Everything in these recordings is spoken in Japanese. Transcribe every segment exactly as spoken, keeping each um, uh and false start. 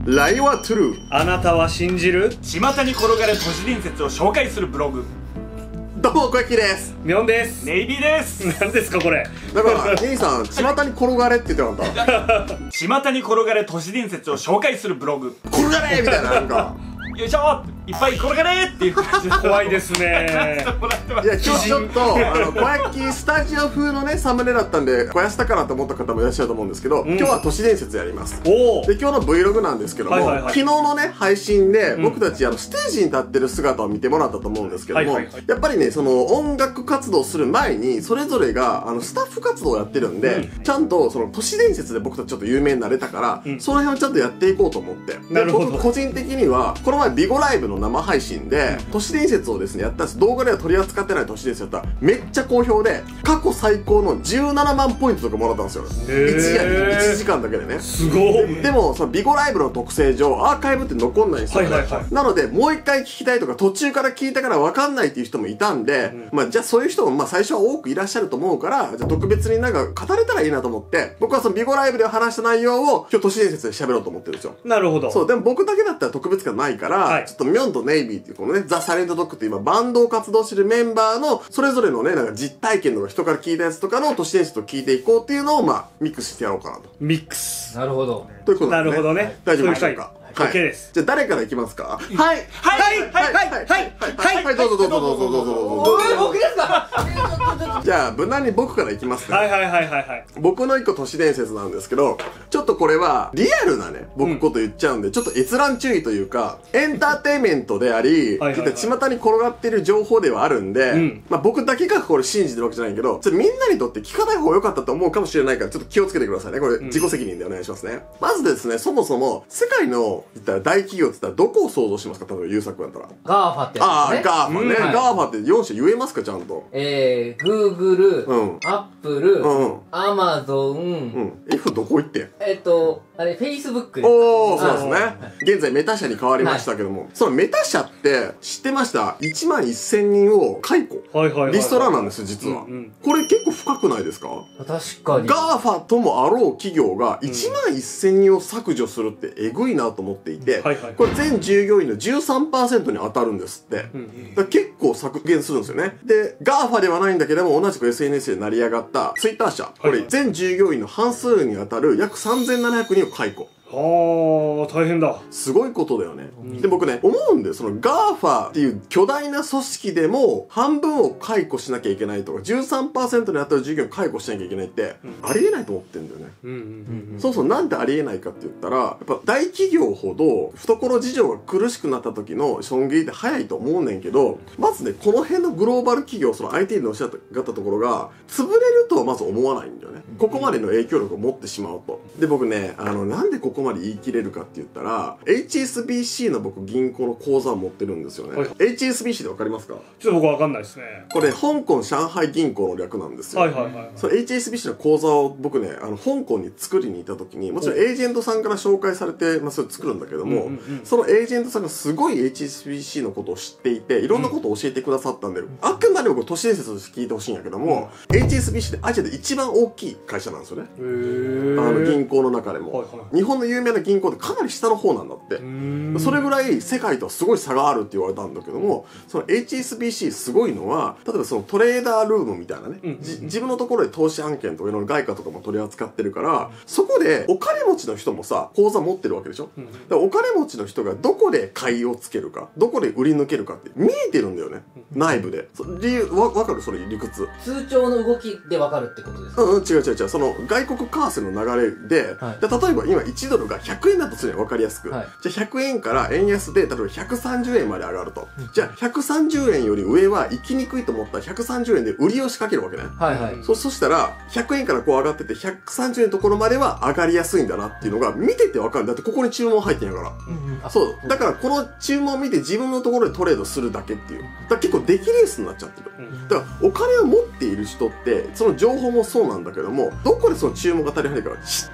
ライはトゥルー。 あなたは信じる？ 巷に転がる都市伝説を紹介するブログ。 どうも小雪です。 ミョンです。 ネイビーです。 何ですかこれ。 だから兄さん巷に転がれって言ってなかった？ 巷に転がる都市伝説を紹介するブログ。 転がれみたいな、なんかよいしょいっぱい転がれっていう感じで怖いですね。 いや今日ちょっとあの小焼スタジオ風のねサムネだったんで小安だからと思った方もいらっしゃると思うんですけど、うん、今日は都市伝説やります。 おで今日の Vlog なんですけども、はいはいはい、昨日のね配信で、うん、僕たちあのステージに立ってる姿を見てもらったと思うんですけども、はいはいはい、やっぱりねその音楽活動する前にそれぞれがあのスタッフ活動をやってるんで、うん、ちゃんとその都市伝説で僕たちちょっと有名になれたから、うん、その辺をちゃんとやっていこうと思って、 なるほど。 僕個人的にはこの前ビゴライブの生配信で都市伝説をですねやったんです。動画では取り扱ってない都市伝説やったらめっちゃ好評で過去最高のじゅうななまんポイントとかもらったんですよ。いち夜いちじかんだけでね。 すごい。 でもそのビゴライブの特性上アーカイブって残んないんですよね、はいはいはい、なのでもう一回聞きたいとか途中から聞いたから分かんないっていう人もいたんで、うん、まあじゃあそういう人もまあ最初は多くいらっしゃると思うからじゃあ特別になんか語れたらいいなと思って僕はそのビゴライブで話した内容を今日都市伝説で喋ろうと思ってるんですよ。 なるほど。 そうでも僕だけだったら特別感ないから、はい、ちょっとミョンとネイビーっていうこのねザ・サイレントドッグって今バンドを活動してるメンバーのそれぞれのねなんか実体験とか人から聞いたやつとかの都市伝説を聞いていこうっていうのをまあミックスしてやろうかなと。 ミックス。 なるほど。 ということで、ね、 なるほどね。 大丈夫でしょうか。 はい、OK です。 じゃあ誰からいきますか。はいはいはいはいはいはいはいはいどうぞどうぞどうぞどうぞどうぞ。 僕ですか。 じゃあ無難に僕からいきますか。 はいはいはいはいはい。 僕の一個都市伝説なんですけどちょっとこれはリアルなね僕こと言っちゃうんで、うん、ちょっと閲覧注意というかエンターテインメントであり巷に転がってる情報ではあるんで、うん、まあ僕だけがこれ信じてるわけじゃないけどちょっとみんなにとって聞かない方が良かったと思うかもしれないからちょっと気をつけてくださいね。これ自己責任でお願いしますね、うん、まずですねそもそも世界の言ったら大企業って言ったらどこを想像しますか。例えば優作だったらガーファってやつですね。 ああガーファね、うんはい、ガーファってよん社言えますかちゃんと。 えー、グーグル、 うん、 アップル、 うん、 アマゾン、うん、 F どこ行ってん。 えっとあれフェイスブックです。 おーそうですね、はい、現在メタ社に変わりましたけども、はい、そのメタ社って知ってました？いちまんせんにんを解雇、リストラなんです実は、うんうん、これ結構深くないですか。 確かにガーファともあろう企業がいちまんせんにんを削除するってえぐいなと思っていて、うんはいはい、これ全従業員の じゅうさんパーセント に当たるんですって、うん、だから結構削減するんですよね。でガーファではないんだけども同じく エスエヌエス で成り上がったツイッター社、これ全従業員の半数に当たる約さんぜんななひゃくにんを解雇。 はあ大変だ。すごいことだよね、うん、で僕ね思うんでそのガーファっていう巨大な組織でも半分を解雇しなきゃいけないとか じゅうさんパーセント に当たる従業員を解雇しなきゃいけないって、うん、ありえないと思ってんだよね、うんうんうんうん、そうそうなんでありえないかって言ったらやっぱ大企業ほど懐事情が苦しくなった時の損切りって早いと思うねんけどまずねこの辺のグローバル企業その アイティー のおっしゃったところが潰れるとはまず思わないんだよね。ここまでの影響力を持ってしまうと。で僕ねあのなんでここまで言い切れるかって言ったら エイチエスビーシー の僕銀行の口座を持ってるんですよね、はい、エイチエスビーシー で分かりますか。 ちょっと僕分かんないですね。 これ香港上海銀行の略なんですよ。 はいはいはい、はい、 その エイチエスビーシー の口座を僕ねあの香港に作りに行った時にもちろんエージェントさんから紹介されて、まあ、それ作るんだけども、うんうんうん、そのエージェントさんがすごい エイチエスビーシー のことを知っていていろんなことを教えてくださったんで、うん、あくまでも都市伝説として聞いてほしいんやけども、うん、エイチエスビーシー ってアジアで一番大きい会社なんですよね。へーあの銀行の中でも、はいはい、日本の有名な銀行ってかなり下の方なんだって。それぐらい世界とはすごい差があるって言われたんだけどもその エイチエスビーシー すごいのは例えばそのトレーダールームみたいなね、うんうんうん、自分のところで投資案件とかいろいろ外貨とかも取り扱ってるから、うん、そこでお金持ちの人もさ口座持ってるわけでしょ、うん、だからお金持ちの人がどこで買いをつけるかどこで売り抜けるかって見えてるんだよね、うん、内部で。理由わ分かるそれ理屈通帳の動きで分かるってことですか。 うん、うん、違う違う違うその外国為替の流れで、はい、で例えば今いちドルがひゃくえんだとするには分かりやすく、はい、じゃあひゃくえんから円安で例えばひゃくさんじゅうえんまで上がると、うん、じゃあひゃくさんじゅうえんより上は行きにくいと思ったらひゃくさんじゅうえんで売りを仕掛けるわけね。はいはい。そそしたらひゃくえんからこう上がっててひゃくさんじゅうえんのところまでは上がりやすいんだなっていうのが見てて分かる。だってここに注文入ってんやから、うんうん、そうだからこの注文を見て自分のところでトレードするだけっていうだから結構出来レースになっちゃってる、うん、だからお金を持っている人ってその情報もそうなんだけどもどこでその注文が足りないか知って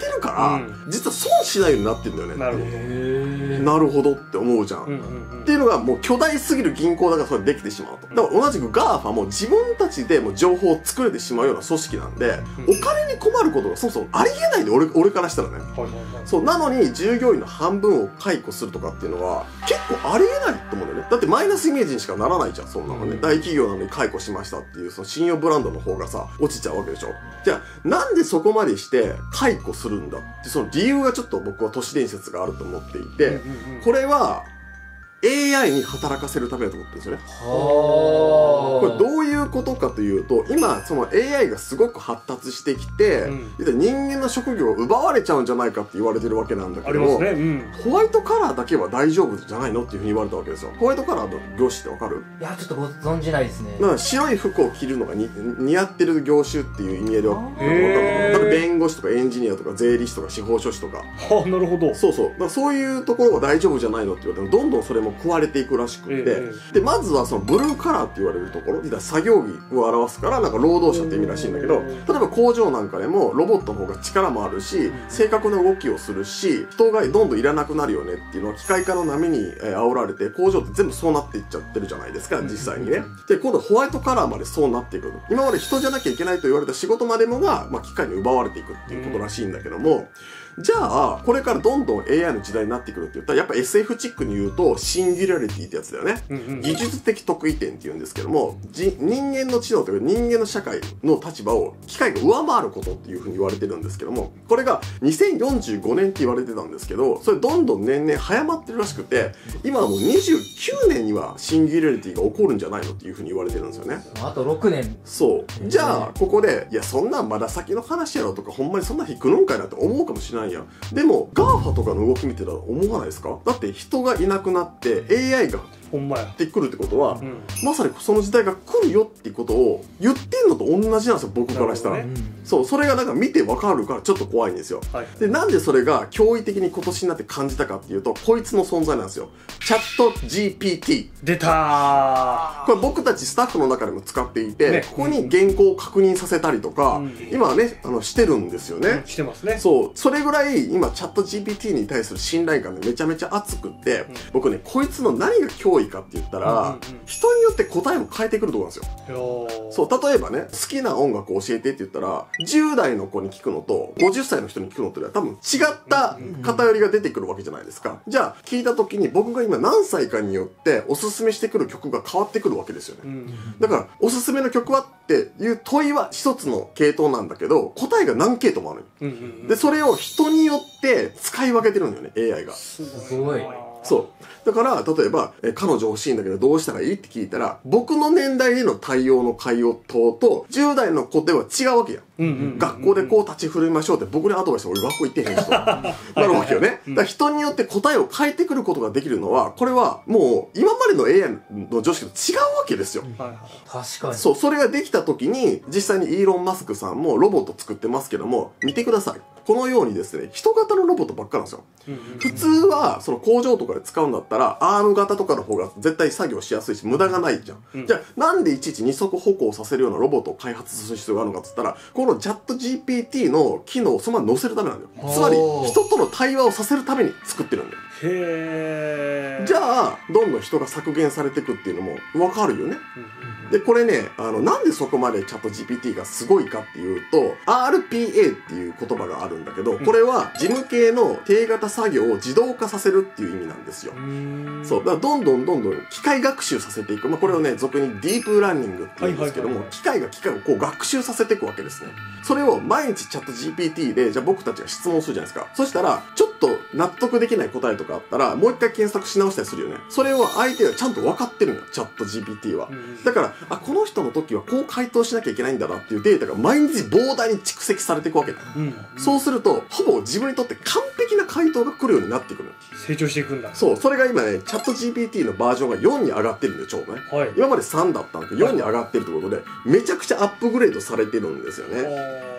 るから、うん、実は損しないようになってるんだよね。 なるほど。 なるほどって思うじゃん。うんうんうん、っていうのがもう巨大すぎる銀行だからそれできてしまうと。だから同じく ガーファ も自分たちでも情報を作れてしまうような組織なんで、うん、お金に困ることがそもそもありえないで、俺、俺からしたらね。はいはいはい、そう、なのに従業員の半分を解雇するとかっていうのは結構ありえないと思うんだよね。だってマイナスイメージにしかならないじゃん、そんなのね。うん、大企業なのに解雇しましたっていうその信用ブランドの方がさ、落ちちゃうわけでしょ。じゃあ、なんでそこまでして解雇するんだってその理由がちょっと僕は都市伝説があると思っていて、うんうんうん、これはエーアイ に働かせるためだと思ってるんですよね。これどういうことかというと、今その エーアイ がすごく発達してきて、うん、人間の職業を奪われちゃうんじゃないかって言われてるわけなんだけども、ねうん、ホワイトカラーだけは大丈夫じゃないのっていうふうに言われたわけですよ。ホワイトカラーの業種ってわかる？ いやちょっとご存じないですね。 だから白い服を着るのがに似合ってる業種っていう意味合いでは分かるのかな。弁護士とかエンジニアとか税理士とか司法書士とか。 はあ、なるほど。 そうそう。だからそういうところが大丈夫じゃないのって言われてもどんどんそれも食われていくらしくて、ええ、でまずはそのブルーカラーって言われるところ、作業着を表すからなんか労働者って意味らしいんだけど、例えば工場なんかでもロボットの方が力もあるし正確な動きをするし人がどんどんいらなくなるよねっていうのは機械化の波に煽られて工場って全部そうなっていっちゃってるじゃないですか実際にね。で今度ホワイトカラーまでそうなっていく。今まで人じゃなきゃいけないと言われた仕事までもが、まあ、機械に奪われていくっていうことらしいんだけども、じゃあこれからどんどん エーアイ の時代になってくるって言ったらやっぱ エスエフ チックに言うとシンギュラリティってやつだよね、うんうん、技術的得意点って言うんですけども、人間の知能というか人間の社会の立場を機械が上回ることっていうふうに言われてるんですけども、これがにせんよんじゅうごねんって言われてたんですけど、それどんどん年々早まってるらしくて今はもうにじゅうきゅうねんにはシンギュラリティが起こるんじゃないのっていうふうに言われてるんですよね。 あとろくねん。 そうじゃあここでいやそんなんまだ先の話やろとかほんまにそんな日来るんかいなって思うかもしれないやん。でもガーファ とかの動き見てたら思わないですか？だって人がいなくなって エーアイ がほんまやってくるってことは、うん、まさにその時代が来るよっていうことを言ってんのと同じなんですよ僕からしたら、ね、そうそれがなんか見てわかるからちょっと怖いんですよ、はい、でなんでそれが驚異的に今年になって感じたかっていうとこいつの存在なんですよ。チャット ジーピーティー出たー。 これ僕たちスタッフの中でも使っていて、ね、ここに原稿を確認させたりとか、うん、今はねあのしてるんですよね、 うん、してますね。 そうそれぐらい今チャット ジーピーティー に対する信頼感がめちゃめちゃ熱くって、うん、僕ねこいつの何が脅威かって言ったら、うんうんうん、人によって答えを変えてくるところなんですよ。そう例えばね好きな音楽を教えてって言ったらじゅう代の子に聞くのとごじゅっさいの人に聞くのって多分違った偏りが出てくるわけじゃないですか。じゃあ聞いた時に僕が今何歳かによっておすすめしてくる曲が変わってくるわけですよね、うん、だからおすすめの曲はっていう問いは一つの系統なんだけど答えが何系統もある、うんうんうん、でそれを人によって使い分けてるんだよね エーアイ が。 すごい。 そうだから例えばえ彼女欲しいんだけどどうしたらいいって聞いたら僕の年代での対応の回答とじゅう代の子では違うわけや、うんうんうんうん、学校でこう立ち振るいましょうって僕にアドバイス俺学校行ってへん人なるわけよね。だから人によって答えを変えてくることができるのはこれはもう今までの エーアイ の常識と違うわけですよ、うん、 確かに。 そうそれができた時に実際にイーロン・マスクさんもロボット作ってますけども見てくださいこのようにですね人型のロボットばっかなんですよ、うんうんうん、普通はその工場とかで使うんだったらアーム型とかの方が絶対作業しやすいし無駄がないじゃん、うん、じゃあなんでいちいち二足歩行させるようなロボットを開発する必要があるのかって言ったらこのチャット ジーピーティー の機能をそのまま載せるためなんだよ。つまり人との対話をさせるために作ってるんだよ。 へー。 じゃあどんどん人が削減されていくっていうのも分かるよね、うんうん、でこれねあのなんでそこまでチャット ジーピーティー がすごいかっていうと アールピーエー っていう言葉があるんだけどこれは事務系の定型作業を自動化させるっていう意味なんですよ。そうだからどんどんどんどん機械学習させていく、まあ、これをね俗にディープラーニングって言うんですけども、はいはいはいはい、機械が機械をこう学習させていくわけですね。それを毎日チャット ジーピーティー でじゃあ僕たちが質問するじゃないですか。そしたらちょっと納得できない答えとかあったらもう一回検索し直したりするよね。それを相手がちゃんと分かってるのよチャット ジーピーティー は、うん、だからあこの人の時はこう回答しなきゃいけないんだなっていうデータが毎日膨大に蓄積されていくわけだ、うんうん、そうするとほぼ自分にとって完璧な回答が来るようになってくる。 成長していくんだ。 そうそれが今ねチャット ジーピーティー のバージョンがよんに上がってるんでちょうどね、はい、今までさんだったんだけどよんに上がってるってことでめちゃくちゃアップグレードされてるんですよね。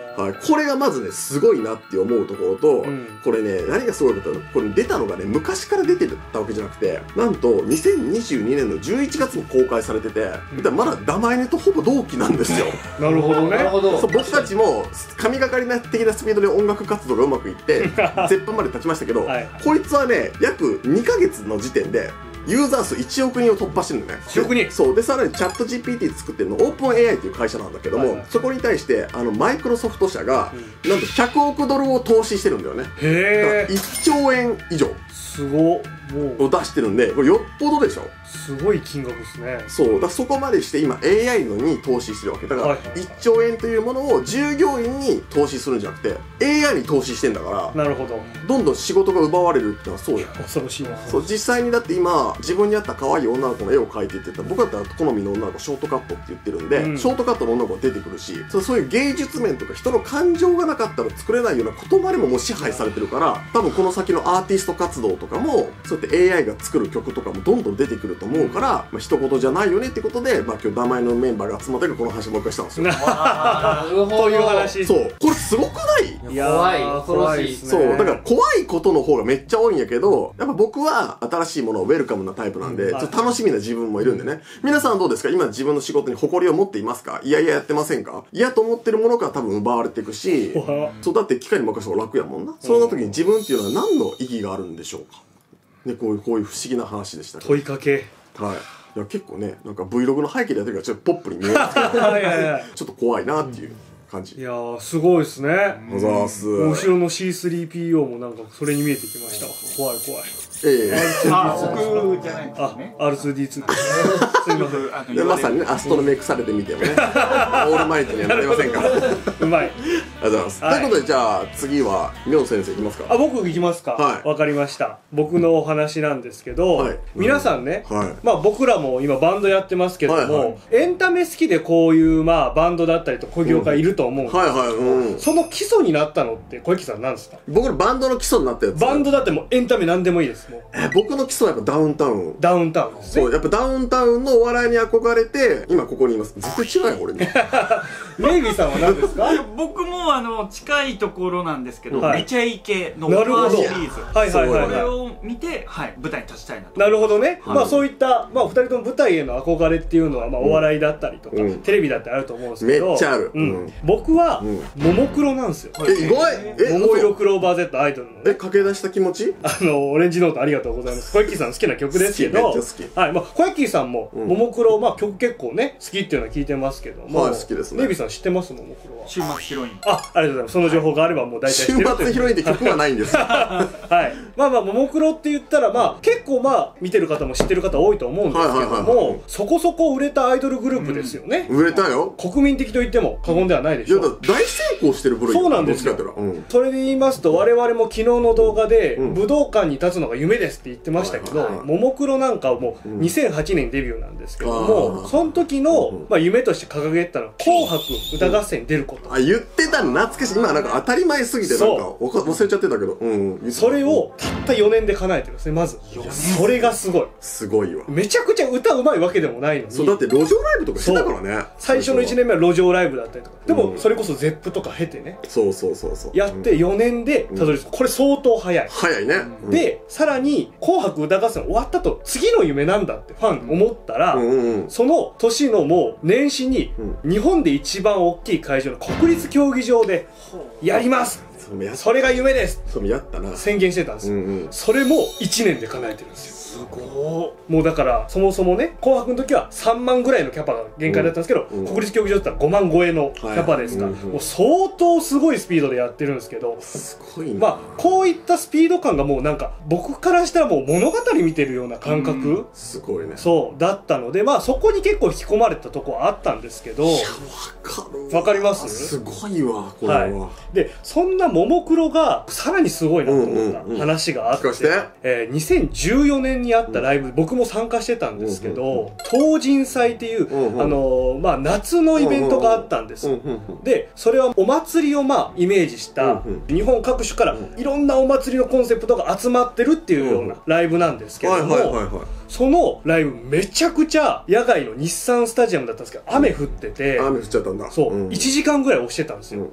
はい、これがまずねすごいなって思うところと、 うんこれね何がすごいかというと、これ出たのがね昔から出てたわけじゃなくて、なんとにせんにじゅうにねんのじゅういちがつに公開されてて、だからまだダマイネとほぼ同期なんですよ。 なるほどね。 なるほど。 そう僕たちも神がかりな的なスピードで音楽活動がうまくいって絶版まで立ちましたけど、 はいこいつはね約にかげつの時点でユーザー数いちおくにんを突破してるんだね。 いちおくにん。 そうでさらにチャット ジーピーティー 作ってるのオープン エーアイ という会社なんだけども、 はいはいそこに対してあのマイクロソフト社が、なんとひゃくおくドルを投資してるんだよね。だからへえ。 いっちょうえん以上すご。もうを出してるんで、これよっぽどでしょ。 すごい金額ですね。 そうだからそこまでして今 エーアイ のに投資してるわけだから、 はいはいはいいっちょうえんというものを従業員に投資するんじゃなくて エーアイ に投資してんだからなるほど。 どんどん仕事が奪われるってのはそうや。 恐ろしいな。 そう実際にだって今自分に合った可愛い女の子の絵を描いてって言ったら、僕だったら好みの女の子ショートカットって言ってるんで、 うんショートカットの女の子が出てくるし、そうそういう芸術面とか人の感情がなかったら作れないような言葉でももう支配されてるから、多分この先のアーティスト活動とかもそうやって エーアイ が作る曲とかもどんどん出てくると思うから、まあ、一言じゃないよねってことで、まあ、今日名前のメンバーが集まってこの話をもう一回したんですよ。 なるほど。 という話。 そうこれすごくない？ いやー怖い恐ろしいですね。 そうだから怖いことの方がめっちゃ多いんやけど、やっぱ僕は新しいものをウェルカムなタイプなんで、 うんちょっと楽しみな自分もいるんでね。皆さんどうですか？今自分の仕事に誇りを持っていますか？いやいややってませんか？嫌と思ってるものから多分奪われていくし、 怖っそうだって機械に任せた方が楽やもんな。そんな時に自分っていうのは何の意義があるんでしょうかね、こういうこういう不思議な話でしたけど、 問いかけ。 はい。いや結構ね、なんか Vlog の背景でやってるからちょっとポップに見えますけどはいはいはい。 ちょっと怖いなっていう感じ。 いやーすごいですね。 おざーす。 後ろの シースリーピーオー もなんかそれに見えてきました。怖い怖い。 ええあ僕じゃないんですあね、 アールツーディーツー です。すみません。 あので言われるまさにね、アストロメイクされてみてもね、オールマイトにはなりませんから。ありがとううまい。 ございます。 はいということで、じゃあ次は、みょん先生いきますか。 あ、僕行きますか。 はいわかりました。僕のお話なんですけど、 はい皆さんね、 はいまあ僕らも今バンドやってますけども、 はいはいエンタメ好きでこういうまあバンドだったりとこういう業界いると思うんです、 はいはい、うん。 その基礎になったのって小池さん何ですか？ 僕のバンドの基礎になったやつ。 バンドだってもうエンタメ何でもいいです。もうえ僕の基礎はやっぱダウンタウン。 ダウンタウンですね。 そう、やっぱダウンタウンのお笑いに憧れて、今ここにいます。絶対違うよ、俺ね。 メイビーさんは何ですか？ 僕もあの近いところなんですけど、 はいめちゃイケのオなるほどファーシリーズ、 はいはいはいこれはを見て、はい、舞台に立ちたいなとい。なるほどね。 はいまあそういったまあ二人とも舞台への憧れっていうのはまあお笑いだったりとか、 うんテレビだってあると思うんですけど、 めっちゃあるうんうん僕はうんももクロなんですよ。 え、意外え、 桃色嘘クローバー Z アイドルのえ、 ね。 駆け出した気持ちあの、オレンジノートありがとうございます。小池さん好きな曲ですけど、 好きめっちゃ好きはい、まあ、小池さんも、 うんももクロ、まあ、曲結構ね、好きっていうのは聞いてますけども、 はい好きですねネイビーさん知ってますももクロは。 週末ヒロインあ、ありがとうございます。その情報があればもう大体知週ってるという末ヒロインって曲はないんですよ。 はい。まあまあ、ももクロって言ったら、まあ、結構まあ、見てる方も知ってる方多いと思うんですけどはいはいはいはいも、そこそこ売れたアイドルグループですよね。 売れたよ。 国民的と言っても過言ではないでいや、 しょう。 だ大成功してる部類そうなんですよどっちかって言ったらうん。 それで言いますと我々も昨日の動画でうん武道館に立つのが夢ですって言ってましたけど、 はいはいはいももクロなんかはもううんにせんはちねんデビューなんですけどあも、 ーその時のうんまあ夢として掲げてたのは紅白歌合戦に出ること。 あ、言ってたの懐かしい。今なんか当たり前すぎてなんかそわか忘れちゃってたけど。うん。言ってたそれをたったよねんで叶えてるんですね、まず。それがすごい。 すごいわ。 めちゃくちゃ歌うまいわけでもないのそう、だっに、 て路上ライブとかしてたからね。 最初のいちねんめは路上ライブだったりとか。でうんもそれこそゼップとか経てね、 そうそうそうそう。 やってよねんでたどり着く。これ相当早い。 早いね。うん、 で、さらに、紅白歌合戦終わったと、次の夢なんだってファン思ったら、 うんうんうん。 その年のもう年始に、 う日本で一番大きい会場の国立競技場で、やりますそれもやっそれが夢ですそれもやったな。 宣言してたんですよ。 うんうん。 それもいちねんで叶えてるんですよ。 すごもうだからそもそもね紅白の時はさんまんぐらいのキャパが限界だったんですけど、 うん国立競技場だったらごまん超えのキャパですから、 はいうんうんもう相当すごいスピードでやってるんですけど、 すごいな。 まあこういったスピード感がもうなんか僕からしたらもう物語見てるような感覚、 うんすごいね。 そうだったので、まあそこに結構引き込まれたとこはあったんですけど、 わかるわかりますすごいわ、これは。 はいでそんなももクロがさらにすごいなと思っうんうんうんた話があって、 聞かせてえーにせんじゅうよねんにあったライブ、僕も参加してたんですけど、東神祭っていう、 うんうんあのーまあ、夏のイベントがあったんです、 うんうんうん。 でそれはお祭りをまあイメージした、 うん日本各種からいろんなお祭りのコンセプトが集まってるっていうようなライブなんですけれども、 はいはいはいはい。 そのライブめちゃくちゃ野外の日産スタジアムだったんですけど雨降ってて、 雨降っちゃったんだ。 そう、 んいちじかんぐらい押してたんですよ、 うん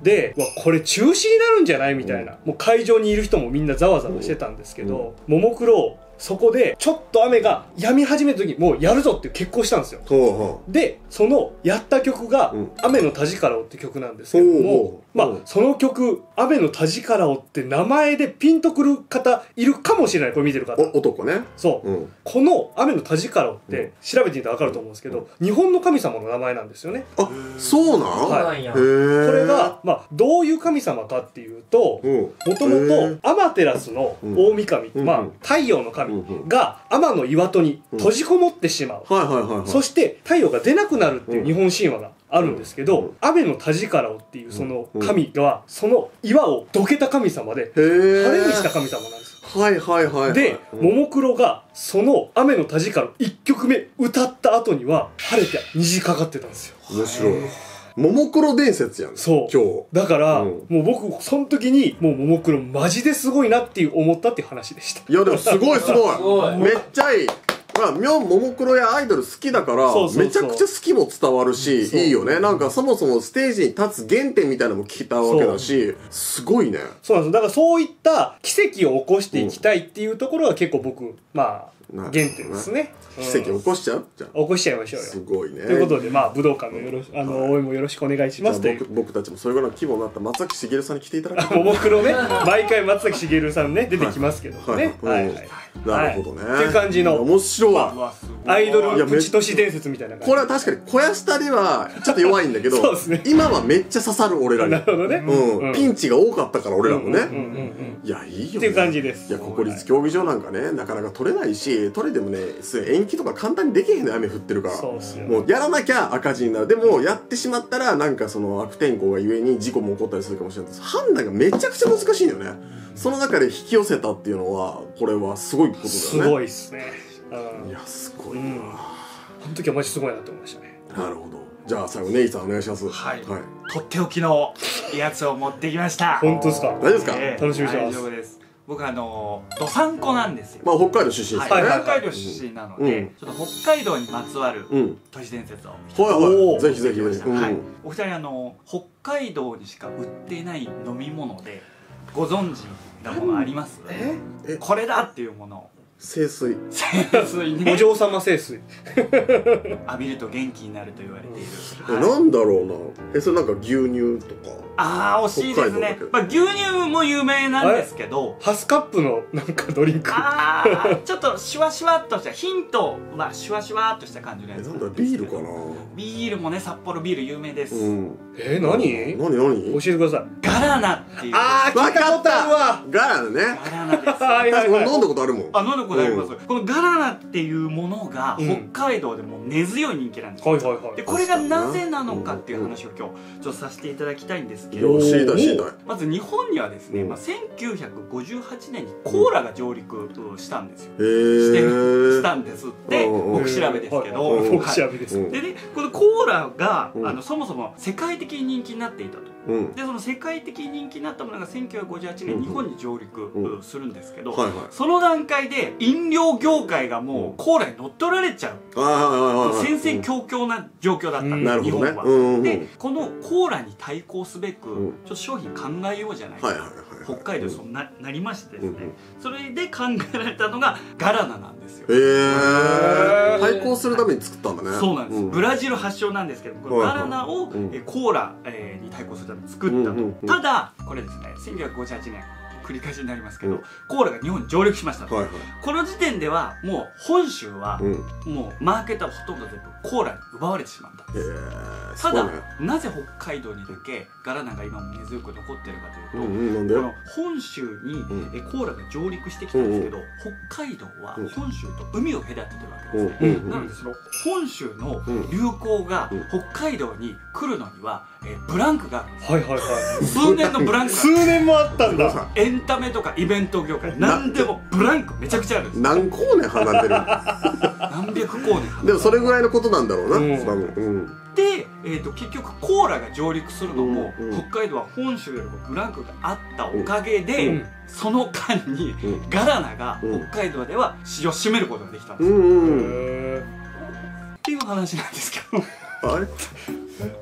で、わこれ中止になるんじゃないみたいな、もう会場にいる人もみんなざわざわしてたんですけど、ももクロそこでちょっと雨が止み始めた時にもうやるぞっていう決行したんですよ。 ほうほでそのやった曲がうん 「雨の田力を」って曲なんですけどほうほも、 うほうまあその曲「雨の田力を」って名前でピンとくる方いるかもしれない、これ見てる方。 お男ね。 そう、 うん。 この「雨の田力を」って調べてみたら分かると思うんですけど、日本の神様の名前なんですよね。 あ、そうなん？ そうなんや。 へえ。 これが、まあ、どういう神様かっていうと、 うん。 もともとアマテラスの大神、 うんまあうん太陽の神うんが天の岩戸に閉じこもってしまう、 はいはいはいはい。 そして太陽が出なくなるっていう日本神話があるんですけど、 うん雨の田力をっていうその神がその岩をどけた神様で、 へえ。 晴れにした神様なんですよ。 はいはいはいはい。 で、 うんももクロがその雨の田力いっきょくめ歌った後には晴れて虹かかってたんですよ。 面白い。ももクロ伝説やん。 そう今日。 だから、 うんもう僕その時にもうももクロマジですごいなっていう思ったっていう話でした。 いやでもすごいすごい。 すごいめっちゃいい。まあ、みょんももクロやアイドル好きだからそうそうそうめちゃくちゃ好きも伝わるし、 そういいよね。なんかそもそもステージに立つ原点みたいなのも聞いたわけだし、すごいね。 そうなんです。だからそういった奇跡を起こしていきたいっていうところが結構僕、まあ、 な原点ですね。 奇跡起こしちゃうじゃん。 起こしちゃいましょうよ。 すごいね。 ということで、まあ、武道館のよろしあの、応援もよろしくお願いしじゃあますという。 僕僕たちもそれぐらいの規模になった松崎しげるさんに来ていただきたい。 ももクロね、毎回松崎しげるさんね、出てきますけどもね。 ははいいはい。 なるほどね。 っていう感じの面白い。 うわすごいアイドいやルプチ都市伝説みたいな感じ。 これは確かに小屋下ではちょっと弱いんだけど、 そうですね今はめっちゃ刺さる俺らに。 なるほどね。 うん、ピンチが多かったから俺らもね。 うんうんうんうん。 いや、いいよ、ね。 っていう感じですいや、国立競技場なんかね、なかなか取れないし、取れてもね、延期とか簡単にできへんの、雨降ってるから。 そうっすよ。 もうやらなきゃ赤字になる。でも、やってしまったら、なんかその悪天候がゆえに事故も起こったりするかもしれないです。判断がめちゃくちゃ難しいのよね。その中で引き寄せたっていうのは、これはすごいことだよね。 すごいっすね。うん。 いや、すごいな、 うんこの時はマジすごいなと思いましたね。 なるほど。じゃあ最後、ネイさんお願いします。 はいはい。 とっておきのやつを持ってきました。 本当ですか？ 大丈夫ですか、 ええ楽しみにしてます大丈夫です。僕あのどさんこなんですよ。 まあ、北海道出身ですはい、 からね。 北海道出身なので、 うんちょっと北海道にまつわるうん。 都市伝説を。 はいおはい。 ーぜひぜひ。 持ってきましたうんはい、お二人あの北海道にしか売ってない飲み物でご存知なものあります？ ええこれだっていうものを清水。 清水にねお嬢様清水。 浴びると元気になると言われている、 え、 はいなんだろうな。え、それなんか牛乳とか。 ああ惜しいですね北海道だけど、 まあ、牛乳も有名なんですけどハスカップのなんかドリンク。 ああちょっとシュワシュワっとしたヒントはシュワシュワっとした感じのえ、 やつなんだ、ビールかな。 ビールもね札幌ビール有名です、 うん。 えー、何？ 何何教えてください。 ガラナっていうあー、聞いたことあるわ。 ガラナね。 ガラナですはいはいはい。 確かに飲んだことあるもん。 あ、飲んだことあります、このガラナっていうものがうん北海道でも根強い人気なんですよ、 はいはいはいで。これがなぜなのかっていう話を今日ちょっとさせていただきたいんですけど、 よ、知りたい知りたい。 まず日本にはですね、 うんまあ、せんきゅうひゃくごじゅうはちねんにコーラが上陸したんですよ、 へー。 してるしたんですってうんうん僕調べですけど、 はいはいうん僕調べです。 うんでねこのコーラが、 うんあのそもそも世界的に人気になっていたと。 うん。 でその世界的に人気になったものがせんきゅうひゃくごじゅうはちねんうん日本に上陸うんするんですけど、 はいはい。 その段階で飲料業界がもうコーラに乗っ取られちゃう、 あーはいはいはいはい。 戦々恐々な状況だったんうんです、 なるほどね。 日本は。 うんうんうん。 でこのコーラに対抗すべく、 うんちょっと商品考えようじゃないか、 はいはいはいはい。 北海道にそうななりましてですね、 うんうんそれで考えられたのがガラナなんですよ。 へー。対抗するために作ったんだね。 そうなんです、ブラジル発祥なんですけどこのガラナを、 うんえコーラ、えーに対抗するために作ったと、 うんうんうんただこれですねせんきゅうひゃくごじゅうはちねん繰り返しになりますけど、 うんコーラが日本に上陸しましたと、 はいはい。 この時点ではもう本州はうん。 もうマーケットはほとんど全部コーラに奪われてしまったんです、 へー。 ただ、 すごいね。 なぜ北海道にだけガラナが今も根強く残ってるかというと、 うんうん、なんでこの本州にんえコーラが上陸してきたんですけど、北海道はうん本州と海を隔ててるわけうんですね、 うんなのでその本州のうん流行がうん北海道に来るのには、えーブランクがあるんですはいはいは数年のブランい。 クが数年もあったんだ。 さエンタメとかイベント業界何でもブランクめちゃくちゃあるんです何光年離れてる何百光年でもそれぐらいのことなんだろうな、 うん多分。うん。 で、えー、と結局コーラが上陸するのも、 うんうん北海道は本州よりもブランクがあったおかげで、 うんその間にうんガラナがうん北海道では市場を占めることができたんです、っうんうん。 へていう話なんですけどあれ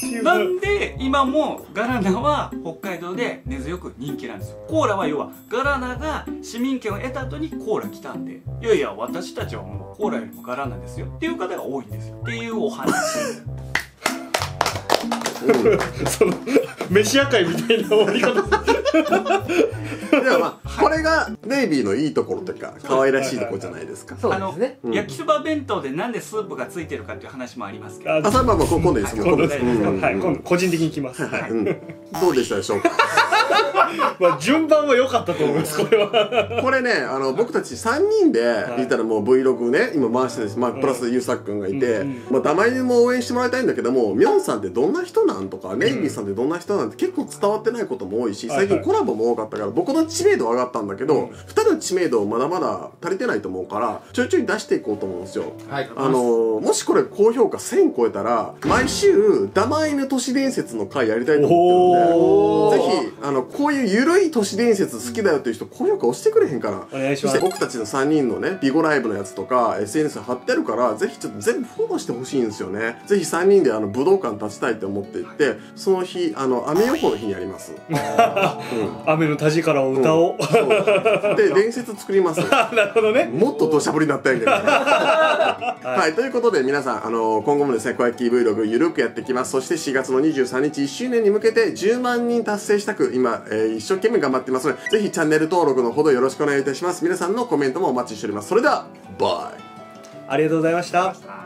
なんで今もガラナは北海道で根強く人気なんですよ。コーラは要はガラナが市民権を得た後にコーラ来たんで、いやいや私たちはもうコーラよりもガラナですよっていう方が多いんですよっていうお話。 その飯屋会みたいな終わり方。 でもまあこれがネイビーのいいところというか可愛らしいところじゃないですか。 そうですね。 うん焼きそば弁当でなんでスープがついてるかっていう話もありますけど、 ああ、それはまあまあ今度です今度ですか、 うんうんうんはい、今度個人的に来ます。はい、 うん、どうでしたでしょうか。 まあ順番は良かったと思います。これはこれね、あの僕たちさんにんで言ったらもう Vlog ね今回してです、まあ、プラスゆうさくんがいて、 うんまあ、ダマイネも応援してもらいたいんだけども、ミョンさんってどんな人なんとか、ネイビーさんってどんな人なんて結構伝わってないことも多いし、最近コラボも多かったから僕の知名度は上がったんだけど、ふたりの知名度まだまだ足りてないと思うからちょいちょい出していこうと思うんですよ。 はい。 あのもしこれ高評価せん超えたら毎週ダマイネ都市伝説の回やりたいと思ってるんで、ぜひあのこういうゆるい都市伝説好きだよっていう人高評価押してくれへんかな。 お願いしますそして僕たちのさんにんのねビゴライブのやつとか エスエヌエス 貼ってあるからぜひちょっと全部フォローしてほしいんですよね。ぜひさんにんであの武道館立ちたいと思っていて、その日あの雨予報の日にやります。うん雨の田力を歌おう。 そうで伝説作ります。 なるほどね。 もっと土砂降りになったんやけど、ね、はい、ということで皆さん、あの今後もですね、小焼き Vlog ゆるくやっていきます。そしてしがつのにじゅうさんにちいっしゅうねんに向けてじゅうまんにん達成したく今、えー、一生懸命頑張っていますので、ぜひチャンネル登録のほどよろしくお願いいたします。皆さんのコメントもお待ちしております。それではバイ。 ありがとうございました。